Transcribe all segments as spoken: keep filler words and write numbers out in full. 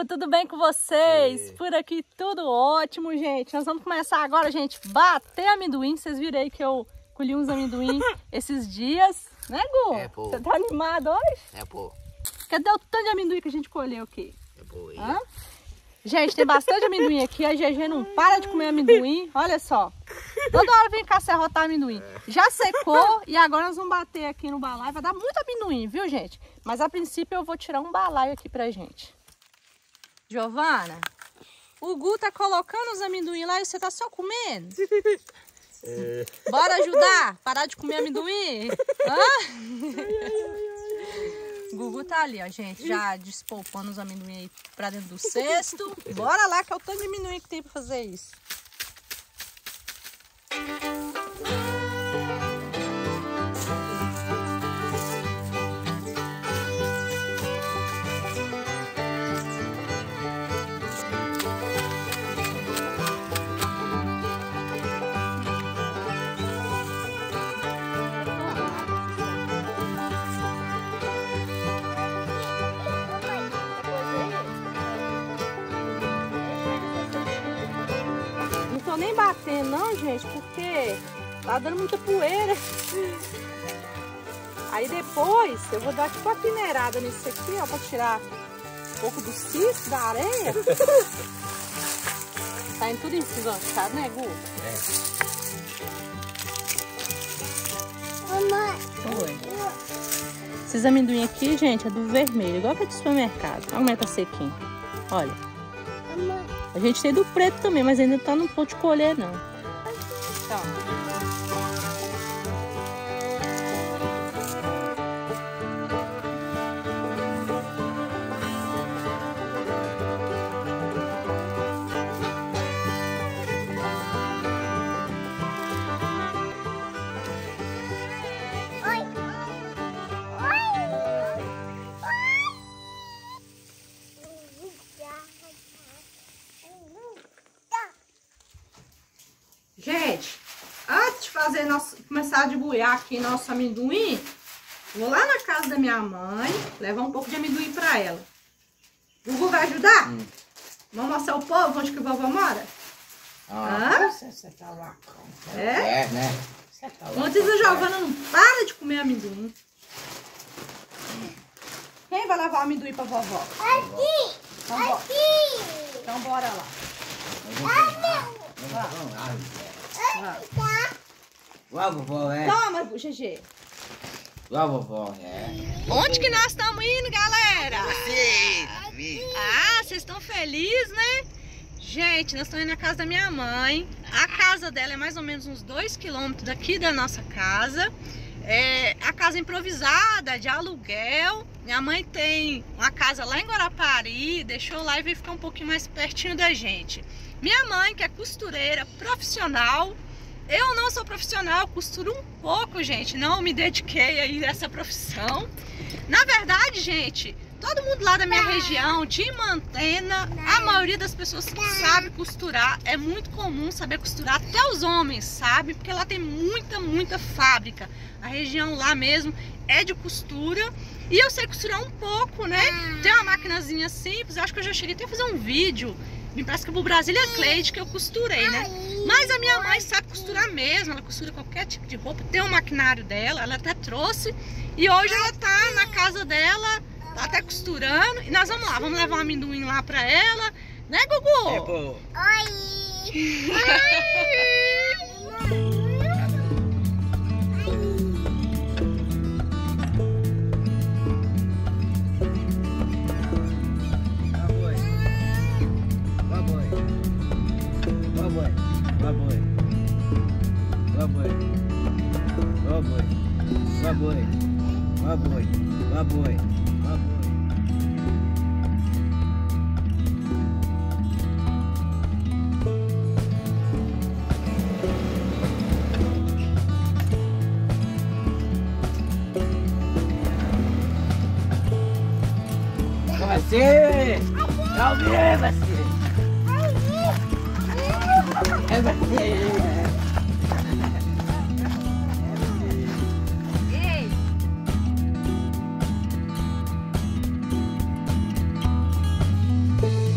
tudo bem com vocês? Por aqui tudo ótimo, gente. Nós vamos começar agora, gente, bater amendoim. Vocês viram aí que eu colhi uns amendoim esses dias, né, Gu? É, pô. Você tá animado hoje? É, pô. Cadê o tanto de amendoim que a gente colheu aqui? É, pô. É. Hã? Gente, tem bastante amendoim aqui. A G G não para de comer amendoim. Olha só. Toda hora vem cá serrotar amendoim. Já secou e agora nós vamos bater aqui no balaio. Vai dar muito amendoim, viu, gente? Mas a princípio eu vou tirar um balaio aqui pra gente. Giovana, o Gu tá colocando os amendoim lá e você tá só comendo? É. Bora ajudar? Parar de comer amendoim? Hã? O Gugu tá ali, ó, gente, já despolpando os amendoim aí pra dentro do cesto. Bora lá, que é o tanto de amendoim que tem pra fazer isso. Não tô nem batendo não, gente, porque tá dando muita poeira. Aí depois eu vou dar tipo uma peneirada nisso aqui, ó, pra tirar um pouco do cisco, da areia. Tá indo tudo ensanchado, né, Gu? É. Mamãe. Oi. Esses amendoim aqui, gente, é do vermelho, igual que é do supermercado. Olha como é que tá sequinho. Olha. A gente tem do preto também, mas ainda tá no ponto de colher, não. Então. Gente, antes de fazer nosso, começar a debulhar aqui nosso amendoim, vou lá na casa da minha mãe, levar um pouco de amendoim pra ela. O Gugu vai ajudar? Hum. Vamos mostrar o povo onde que a vovó mora? Ah, você tá lá. É? É, né? Ontem a Giovana não para de comer amendoim. Quem vai levar o amendoim pra vovó? Aqui! Então, Aqui! Então bora lá. Vai. Vai, vovó, é. Toma, G G. Vai, vovó, é. Onde que nós estamos indo, galera? Sim. Ah, vocês estão felizes, né? Gente, nós estamos indo na casa da minha mãe. A casa dela é mais ou menos uns dois quilômetros daqui da nossa casa. É a casa improvisada, de aluguel. Minha mãe tem uma casa lá em Guarapari, deixou lá e veio ficar um pouquinho mais pertinho da gente. Minha mãe, que é costureira profissional, eu não sou profissional, costuro um pouco, gente, não me dediquei aí a essa profissão. Na verdade, gente, todo mundo lá da minha região, de Mantena, a maioria das pessoas que sabe costurar, é muito comum saber costurar, até os homens sabem, porque lá tem muita, muita fábrica. A região lá mesmo é de costura. E eu sei costurar um pouco, né? Tem uma maquinazinha simples, eu acho que eu já cheguei até a fazer um vídeo. Me parece que é pro Brasília Cleide que eu costurei, né? Mas a minha mãe sabe costurar mesmo, ela costura qualquer tipo de roupa, tem um maquinário dela, ela até trouxe. E hoje ela tá na casa dela, tá até costurando. E nós vamos lá, vamos levar um amendoim lá pra ela. Né, Gugu? É, pô. Oi! Baboy, baboy, baboy, baboy. Você! Calma aí, você! É você! Ei!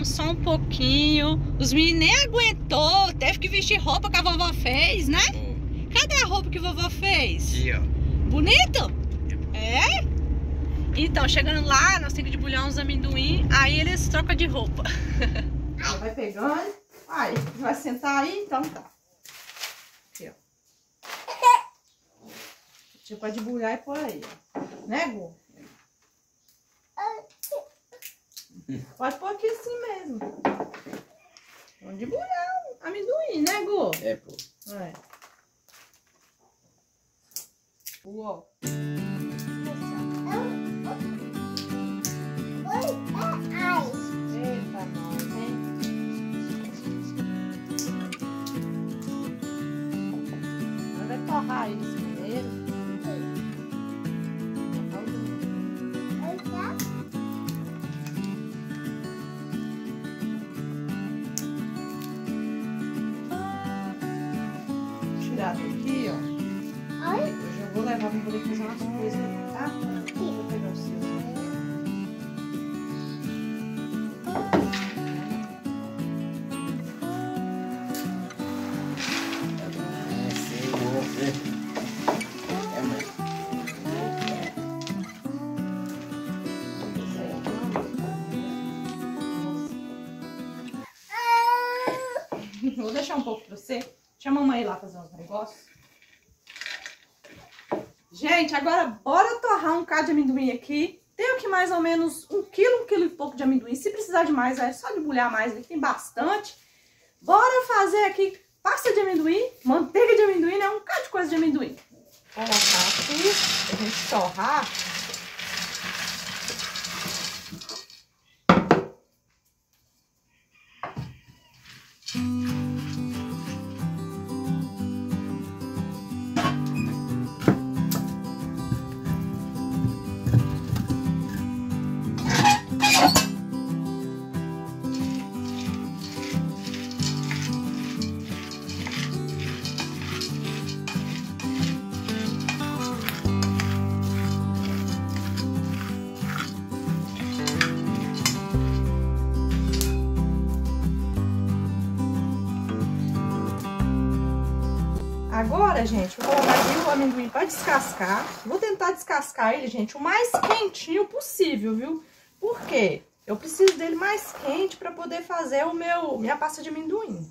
esperamos só um pouquinho. Os meninos nem aguentou, teve que vestir roupa que a vovó fez, né? Oh. Cadê a roupa que a vovó fez? Aqui, ó. Bonito? É? Então, chegando lá, nós temos que debulhar uns amendoim, aí eles trocam de roupa. Vai pegando. Aí, vai sentar aí? Então tá. Aqui, ó. Tipo, pra debulhar e pôr aí, ó. Né, Gu? Pode pôr aqui assim mesmo. Vamos debulhar o amendoim, né, Gu? É, pô. É. Uou. Eita, nós, hein? Agora vai torrar isso primeiro. Tirar daqui, ó. Eu já vou levar pra poder fazer umas coisas, tá? Vou pegar o seu. É, sei, vou ver. É, mãe. Vou deixar um pouco pra você. Chama a mamãe lá fazer uns negócios. Gente, agora bora torrar um bocado de amendoim aqui. Tenho aqui mais ou menos um quilo, um quilo e pouco de amendoim. Se precisar de mais, é só debulhar mais. Aqui tem bastante. Bora fazer aqui pasta de amendoim, manteiga de amendoim, né? Um bocado de coisa de amendoim. Vou colocar aqui pra gente torrar. Agora, gente, vou colocar aqui o amendoim para descascar. Vou tentar descascar ele, gente, o mais quentinho possível, viu? Por quê? Eu preciso dele mais quente para poder fazer o meu, minha pasta de amendoim.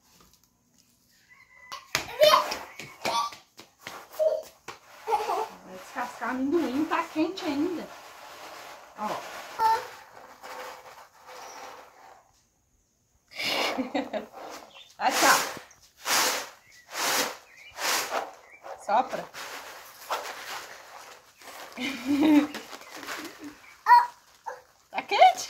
Vai descascar amendoim, tá quente ainda. Ó. Vai, tchau. Sopra. Tá quente?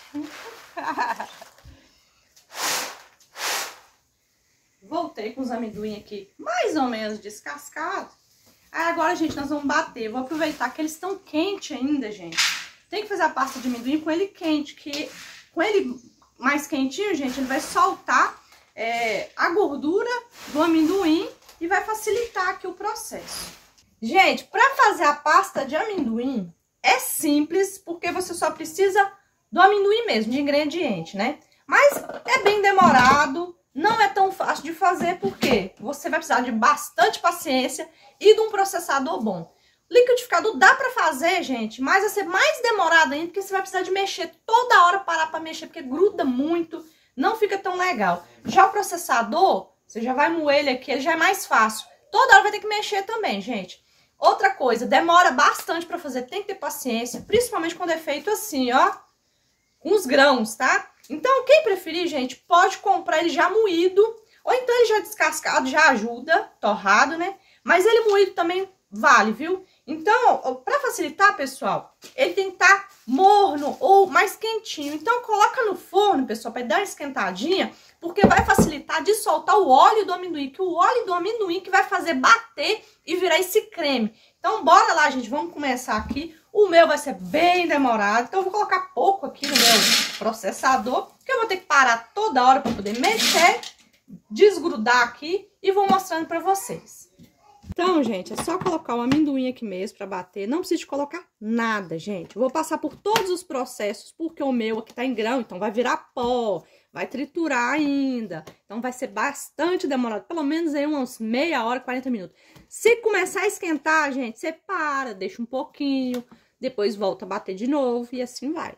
Voltei com os amendoim aqui mais ou menos descascados. Aí agora, gente, nós vamos bater. Vou aproveitar que eles estão quentes ainda, gente. Tem que fazer a pasta de amendoim com ele quente, que com ele mais quentinho, gente, ele vai soltar é, a gordura do amendoim e vai facilitar aqui o processo. Gente, para fazer a pasta de amendoim é simples, porque você só precisa do amendoim mesmo, de ingrediente, né? Mas é bem demorado, não é tão fácil de fazer, porque você vai precisar de bastante paciência e de um processador bom. Liquidificador dá para fazer, gente, mas vai ser mais demorado ainda, porque você vai precisar de mexer toda hora, parar para mexer, porque gruda muito, não fica tão legal. Já o processador, você já vai moer ele aqui, ele já é mais fácil. Toda hora vai ter que mexer também, gente. Outra coisa, demora bastante para fazer, tem que ter paciência, principalmente quando é feito assim, ó, com os grãos, tá? Então, quem preferir, gente, pode comprar ele já moído, ou então ele já descascado, já ajuda, torrado, né? Mas ele moído também vale, viu? Então, para facilitar, pessoal, ele tem que estar morno ou mais quentinho. Então, coloca no forno, pessoal, para dar uma esquentadinha, porque vai facilitar de soltar o óleo do amendoim, que o óleo do amendoim que vai fazer bater e virar esse creme. Então, bora lá, gente, vamos começar aqui. O meu vai ser bem demorado, então eu vou colocar pouco aqui no meu processador, porque eu vou ter que parar toda hora para poder mexer, desgrudar aqui e vou mostrando para vocês. Então, gente, é só colocar o amendoim aqui mesmo pra bater. Não precisa de colocar nada, gente. Eu vou passar por todos os processos, porque o meu aqui tá em grão, então vai virar pó, vai triturar ainda. Então vai ser bastante demorado, pelo menos aí umas meia hora, quarenta minutos. Se começar a esquentar, gente, você para, deixa um pouquinho, depois volta a bater de novo e assim vai.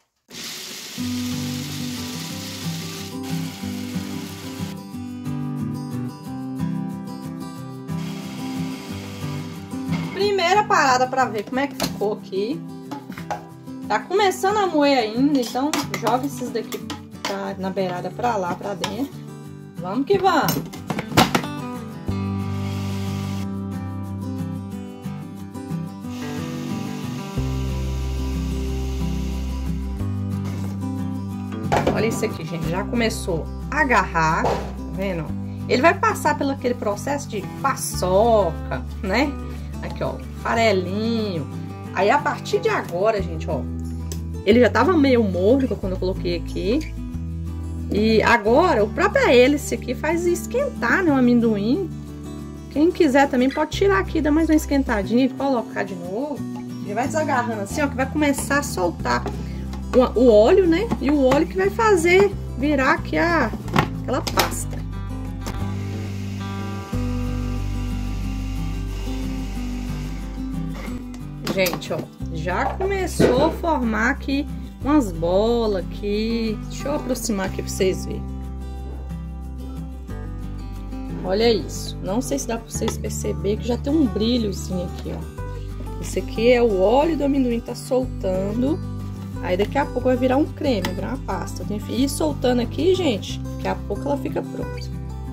Primeira parada pra ver como é que ficou aqui. Tá começando a moer ainda, então joga esses daqui pra, na beirada pra lá, pra dentro. Vamos que vamos. Olha isso aqui, gente. Já começou a agarrar, tá vendo? Ele vai passar pelo aquele processo de paçoca, né? Aqui, ó, farelinho. Aí, a partir de agora, gente, ó, ele já tava meio morno quando eu coloquei aqui. E agora, o próprio hélice aqui faz esquentar, né, o amendoim. Quem quiser também pode tirar aqui, dar mais uma esquentadinha e colocar de novo. Ele vai desagarrando assim, ó, que vai começar a soltar o, o óleo, né? E o óleo que vai fazer virar aqui a, aquela pasta. Gente, ó, já começou a formar aqui umas bolas aqui. Deixa eu aproximar aqui pra vocês verem. Olha isso. Não sei se dá pra vocês perceberem que já tem um brilhozinho aqui, ó. Esse aqui é o óleo do amendoim que tá soltando. Aí daqui a pouco vai virar um creme, vai virar uma pasta. Tem que ir soltando aqui, gente. Daqui a pouco ela fica pronta.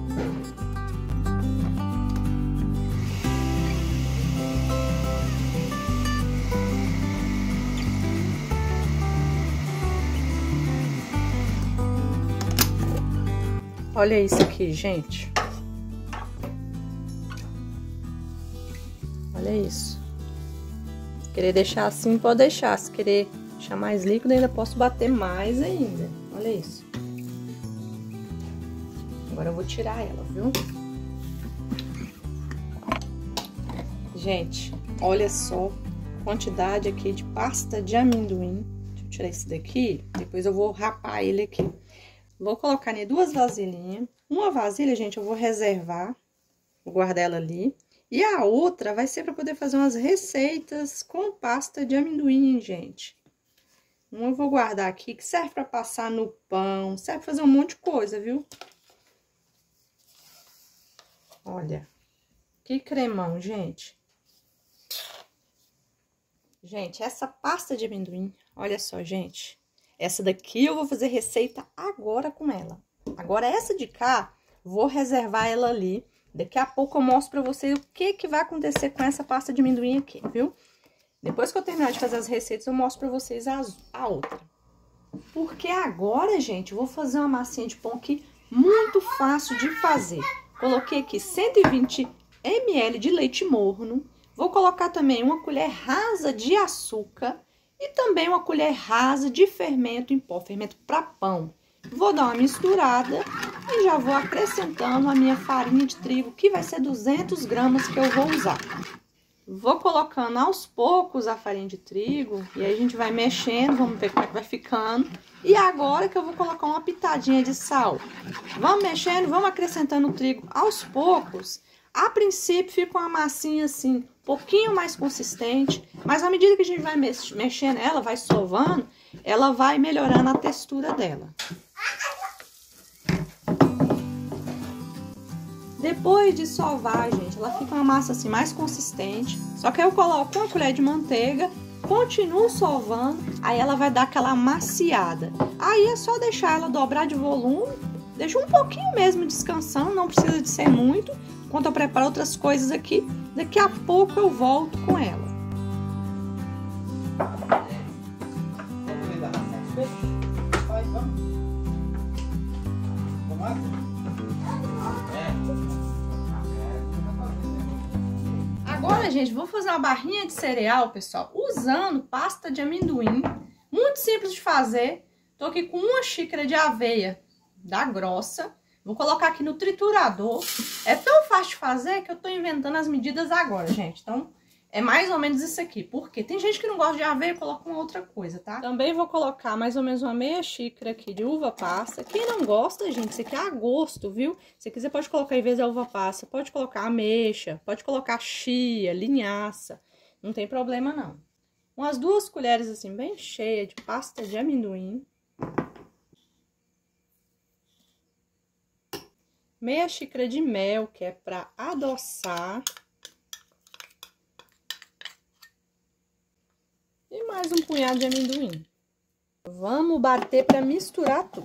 Olha isso aqui, gente. Olha isso. Se querer deixar assim, pode deixar. Se querer deixar mais líquido, ainda posso bater mais ainda. Olha isso. Agora eu vou tirar ela, viu? Gente, olha só a quantidade aqui de pasta de amendoim. Deixa eu tirar esse daqui, depois eu vou rapar ele aqui. Vou colocar em duas vasilhinhas. Uma vasilha, gente, eu vou reservar. Vou guardar ela ali. E a outra vai ser para poder fazer umas receitas com pasta de amendoim, gente. Uma eu vou guardar aqui, que serve para passar no pão. Serve para fazer um monte de coisa, viu? Olha. Que cremão, gente. Gente, essa pasta de amendoim, olha só, gente. Essa daqui eu vou fazer receita agora com ela. Agora, essa de cá, vou reservar ela ali. Daqui a pouco eu mostro pra vocês o que que vai acontecer com essa pasta de amendoim aqui, viu? Depois que eu terminar de fazer as receitas, eu mostro pra vocês a, a outra. Porque agora, gente, eu vou fazer uma massinha de pão aqui muito fácil de fazer. Coloquei aqui cento e vinte mililitros de leite morno. Vou colocar também uma colher rasa de açúcar. E também uma colher rasa de fermento em pó, fermento para pão. Vou dar uma misturada e já vou acrescentando a minha farinha de trigo, que vai ser duzentos gramas que eu vou usar. Vou colocando aos poucos a farinha de trigo e aí a gente vai mexendo, vamos ver como é que vai ficando. E agora que eu vou colocar uma pitadinha de sal. Vamos mexendo, vamos acrescentando o trigo aos poucos. A princípio fica uma massinha assim, um pouquinho mais consistente, mas à medida que a gente vai mexendo ela, vai sovando, ela vai melhorando a textura dela. Depois de sovar, gente, ela fica uma massa assim mais consistente, só que aí eu coloco uma colher de manteiga, continuo sovando, aí ela vai dar aquela amaciada. Aí é só deixar ela dobrar de volume, deixa um pouquinho mesmo descansando, não precisa de ser muito. Enquanto eu preparo outras coisas aqui, daqui a pouco eu volto com ela. Agora, gente, vou fazer uma barrinha de cereal, pessoal, usando pasta de amendoim. Muito simples de fazer. Tô aqui com uma xícara de aveia da grossa. Vou colocar aqui no triturador. É tão fácil de fazer que eu tô inventando as medidas agora, gente. Então, é mais ou menos isso aqui. Porque tem gente que não gosta de aveia, coloca uma outra coisa, tá? Também vou colocar mais ou menos uma meia xícara aqui de uva passa. Quem não gosta, gente, isso aqui é a gosto, viu? Se quiser, pode colocar, em vez da uva passa, pode colocar ameixa, pode colocar chia, linhaça. Não tem problema, não. Umas duas colheres, assim, bem cheias de pasta de amendoim. Meia xícara de mel, que é para adoçar. E mais um punhado de amendoim. Vamos bater para misturar tudo.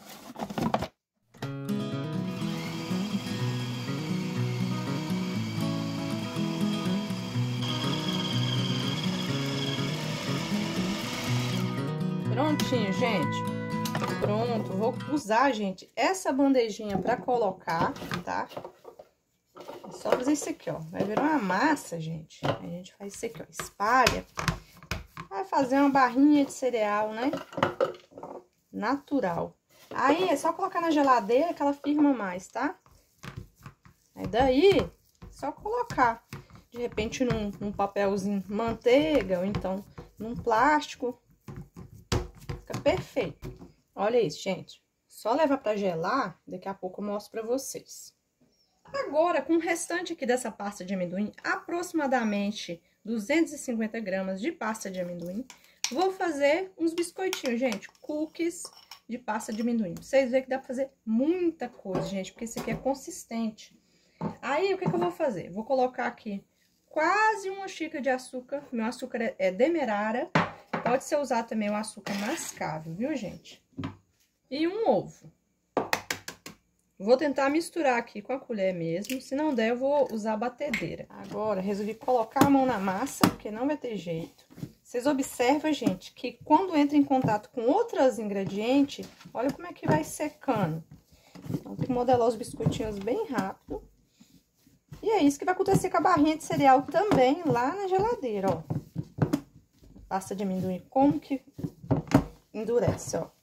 Prontinho, gente. Pronto, vou usar, gente, essa bandejinha pra colocar, tá? É só fazer isso aqui, ó. Vai virar uma massa, gente. A gente faz isso aqui, ó. Espalha. Vai fazer uma barrinha de cereal, né? Natural. Aí, é só colocar na geladeira que ela firma mais, tá? Aí, daí, é só colocar. De repente, num, num papelzinho manteiga, ou então num plástico. Fica perfeito. Olha isso, gente. Só levar pra gelar, daqui a pouco eu mostro pra vocês. Agora, com o restante aqui dessa pasta de amendoim, aproximadamente duzentos e cinquenta gramas de pasta de amendoim, vou fazer uns biscoitinhos, gente, cookies de pasta de amendoim. Pra vocês verem que dá pra fazer muita coisa, gente, porque esse aqui é consistente. Aí, o que que eu vou fazer? Vou colocar aqui quase uma xícara de açúcar. Meu açúcar é demerara. Pode ser usado também o açúcar mascavo, viu, gente? E um ovo. Vou tentar misturar aqui com a colher mesmo. Se não der, eu vou usar a batedeira. Agora, resolvi colocar a mão na massa, porque não vai ter jeito. Vocês observam, gente, que quando entra em contato com outros ingredientes, olha como é que vai secando. Então, tem que modelar os biscoitinhos bem rápido. E é isso que vai acontecer com a barrinha de cereal também, lá na geladeira, ó. Pasta de amendoim, como que endurece, ó.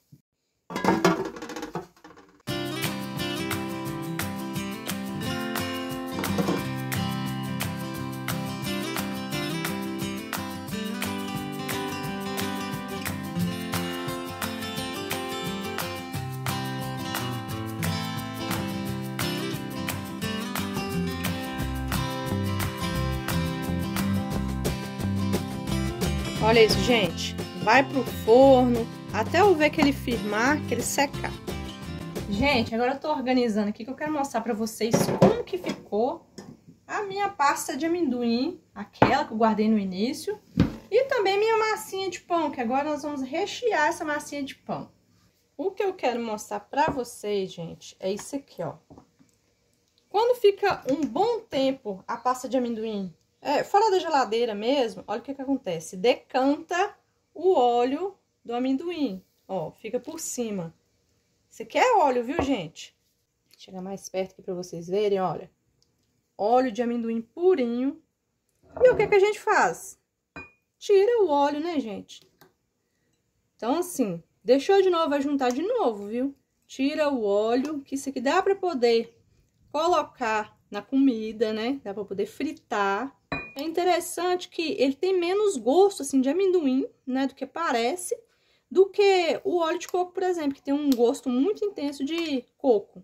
Olha isso, gente. Vai pro forno até eu ver que ele firmar, que ele secar. Gente, agora eu tô organizando aqui que eu quero mostrar pra vocês como que ficou a minha pasta de amendoim, aquela que eu guardei no início, e também minha massinha de pão, que agora nós vamos rechear essa massinha de pão. O que eu quero mostrar pra vocês, gente, é isso aqui, ó. Quando fica um bom tempo a pasta de amendoim É, fora da geladeira mesmo, olha o que que acontece. Decanta o óleo do amendoim, ó, fica por cima. Isso aqui é óleo, viu, gente? Vou chegar mais perto aqui pra vocês verem, olha. Óleo de amendoim purinho. E o que que a gente faz? Tira o óleo, né, gente? Então, assim, deixou de novo, vai juntar de novo, viu? Tira o óleo, que isso aqui dá pra poder colocar na comida, né? Dá pra poder fritar. É interessante que ele tem menos gosto, assim, de amendoim, né, do que parece, do que o óleo de coco, por exemplo, que tem um gosto muito intenso de coco.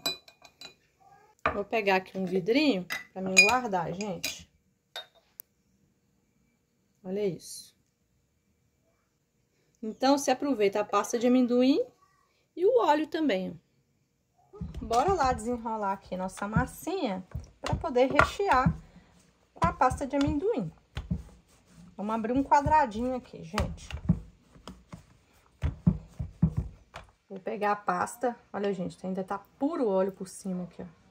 Vou pegar aqui um vidrinho pra mim guardar, gente. Olha isso. Então, você aproveita a pasta de amendoim e o óleo também. Bora lá desenrolar aqui nossa massinha pra poder rechear com a pasta de amendoim. Vamos abrir um quadradinho aqui, gente. Vou pegar a pasta. Olha, gente, ainda tá puro óleo por cima aqui, ó.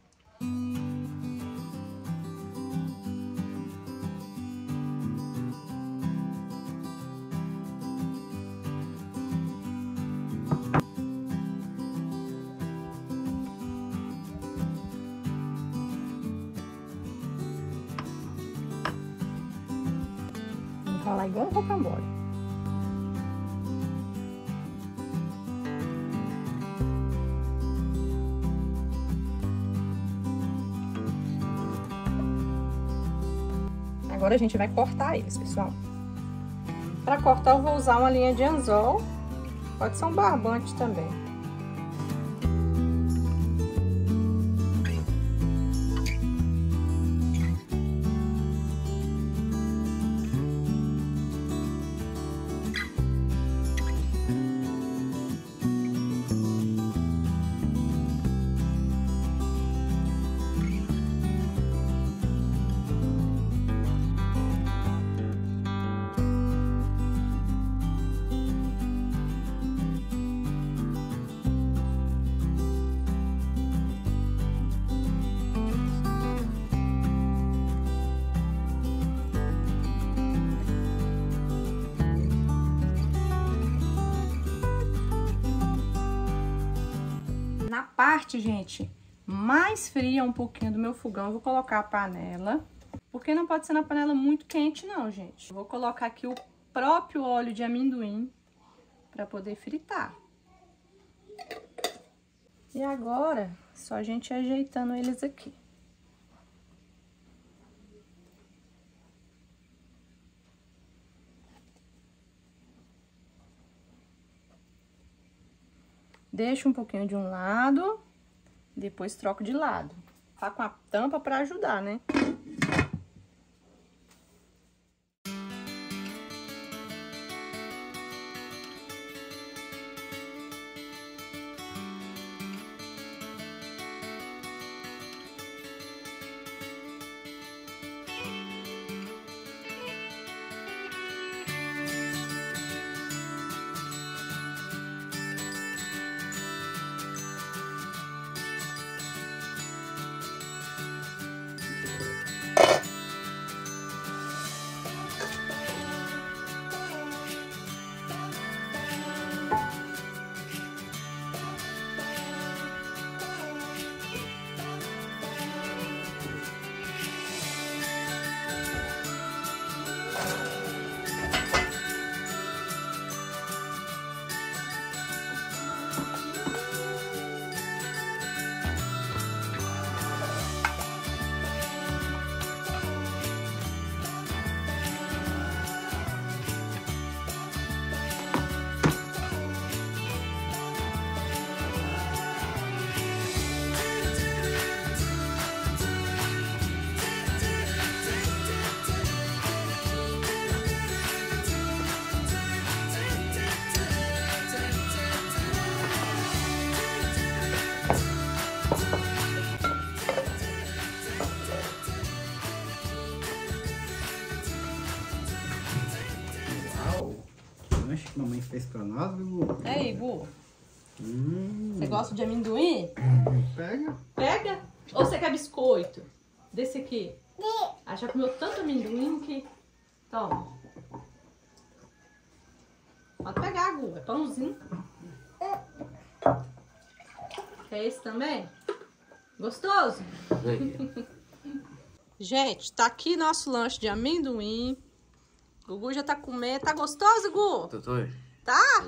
Enrolar igual um rocambole. agora a gente vai cortar eles, pessoal. Para cortar eu vou usar uma linha de anzol, pode ser um barbante também. Na parte, gente, mais fria um pouquinho do meu fogão, eu vou colocar a panela. Porque não pode ser na panela muito quente, não, gente. Eu vou colocar aqui o próprio óleo de amendoim para poder fritar. E agora, só a gente ajeitando eles aqui. Deixo um pouquinho de um lado, depois troco de lado. Tá com a tampa para ajudar, né? Que mamãe fez pra nós, Gu. E aí, Gu? Hum. Você gosta de amendoim? Pega. Pega? Ou você quer biscoito? Desse aqui. Ah, já comeu tanto amendoim que... Toma. Pode pegar, Gu. É pãozinho. Quer esse também? Gostoso? Gente, tá aqui nosso lanche de amendoim. O Gugu já tá comendo. Tá gostoso, Gu? Doutor? Tá?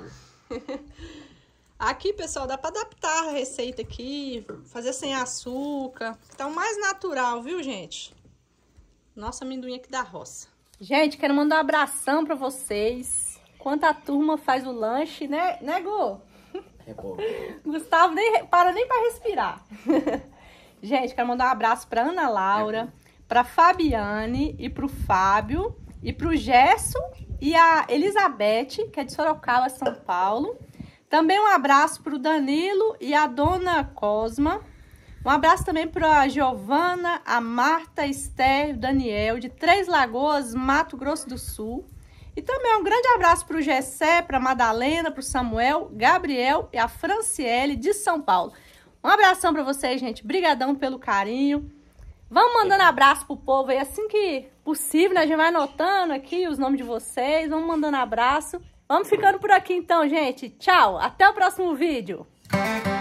Aqui, pessoal, dá pra adaptar a receita aqui. Fazer sem açúcar. Tá o mais natural, viu, gente? Nossa amendoim aqui da roça. Gente, quero mandar um abração pra vocês. Enquanto a turma faz o lanche, né, né, Gu? É bom. Gustavo nem para nem pra respirar. Gente, quero mandar um abraço pra Ana Laura, pra Fabiane e pro Fábio. E pro Gerson e a Elizabeth, que é de Sorocaba, São Paulo. Também um abraço pro Danilo e a Dona Cosma. Um abraço também pra Giovana, a Marta, a Esther, o Daniel, de Três Lagoas, Mato Grosso do Sul. E também um grande abraço pro Gessé, pra Madalena, pro Samuel, Gabriel e a Franciele, de São Paulo. Um abração pra vocês, gente. Brigadão pelo carinho. Vamos mandando abraço pro povo aí, assim que possível, né? A gente vai anotando aqui os nomes de vocês, vamos mandando abraço. Vamos ficando por aqui então, gente. Tchau, até o próximo vídeo.